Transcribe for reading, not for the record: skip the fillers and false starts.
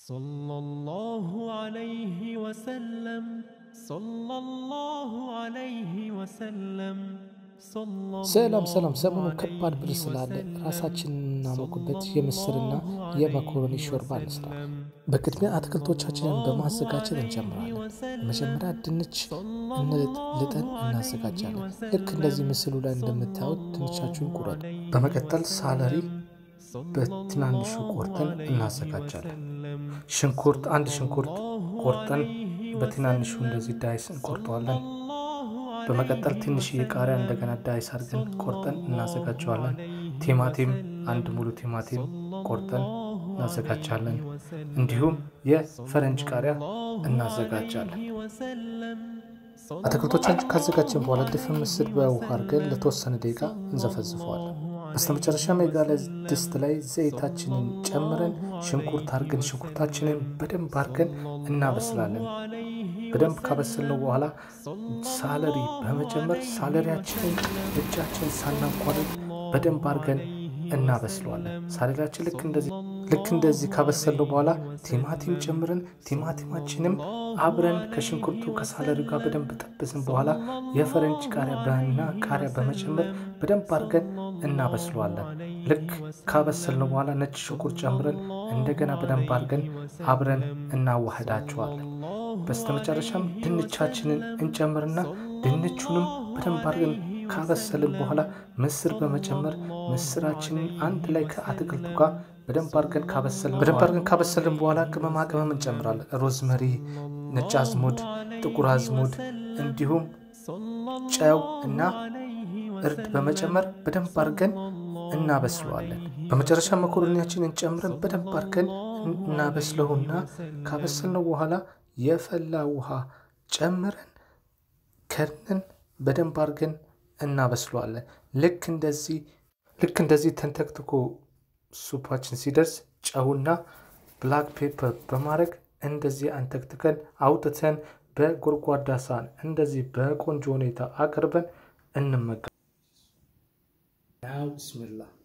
صلى الله عليه وسلم صلى الله عليه وسلم ሰላም ሰሞኑ ከባድ ብር ስላለ ራሳችንን እናሞቅበት የምስርና የማካሮኒ ሾርባ እንስራ። በቅድሚያ አትክልቶቻችንን በማዘጋጀት እንጀምራለን። መጀመሪያ ድንች ልጠን እናዘጋጃለን። ልክ እንደዚህ ምስሉ ላይ እንደምታዩት ድንቻችሁን ቁረጡ። በመቀጠል ሳለሪ በትናንሹ ቆርጠን እናዘጋጃለን። አንድ ሽንኩርት ቆርጠን በትናንሹ እንደዚህ ዳይስ እንቆርጠዋለን። በመቀጠል ትንሽ ቃሪያ እንደገና ዳይስ አድርገን ቆርጠን እናዘጋጃለን። ቲማቲም አንድ ሙሉ ቲማቲም ቆርጠን እናዘጋጃለን። እንዲሁም የፈረንጅ ቃሪያ እናዘጋጃለን። አትክልቶቻችንን ካዘጋጀን በኋላ ድፍን ምስር በውሃ አድርገን ለተወሰነ ደቂቃ እንዘፈዝፈዋለን። በስተመጨረሻም የጋለ ድስት ላይ ዘይታችንን ጨምረን ሽንኩርታችንን በደንብ አድርገን እናበስላለን። በደንብ ካበሰልነው በኋላ ሳለሪ በመጨመር ሳለሪያችንን እጃችን ሳናቋርጥ በደንብ አድርገን እናበስለዋለን። ሳለሪያችን ልክ እንደዚህ ካበሰልነው በኋላ ቲማቲም ጨምረን ቲማቲማችንም አብረን ከሽንኩርቱ ከሳለሪው ጋር በደንብ ጠብስን በኋላ የፈረንጅ ቃሪያ በመጨመር በደንብ አድርገን እናበስለዋለን። ልክ ካበሰልነው በኋላ ነጭ ሽንኩርት ጨምረን እንደገና በደንብ አድርገን አብረን እናዋህዳቸዋለን። በስተመጨረሻም ድንቻችንን እንጨምርና ድንቹንም በደንብ አድርገን ካበሰልን በኋላ ምስር በመጨመር ምስራችንን አንድ ላይ ከአትክልቱ ጋር በደንብ አድርገን ካበሰልን በኋላ ቅመማ ቅመም እንጨምራለን። ሮዝመሪ፣ ነጭ አዝሙድ፣ ጥቁር አዝሙድ እንዲሁም ጨው እና እርድ በመጨመር በደንብ አድርገን እናበስለዋለን። በመጨረሻ ማካሮኒያችንን ጨምረን በደንብ አድርገን እናበስለውና ካበሰልነው በኋላ የፈላ ውሃ ጨምረን ከርነን በደንብ አድርገን እናበስለዋለን። ልክ እንደዚህ ተንተክትኮ ሱፓችን ሲደርስ ጨውና ብላክ ፔፐር በማድረግ እንደዚህ አንተክትከን አውጥተን በጎድጓዳ ሳህን እንደዚህ በቆንጆ ሁኔታ አቅርበን እንመገባለን። ቢስሚላህ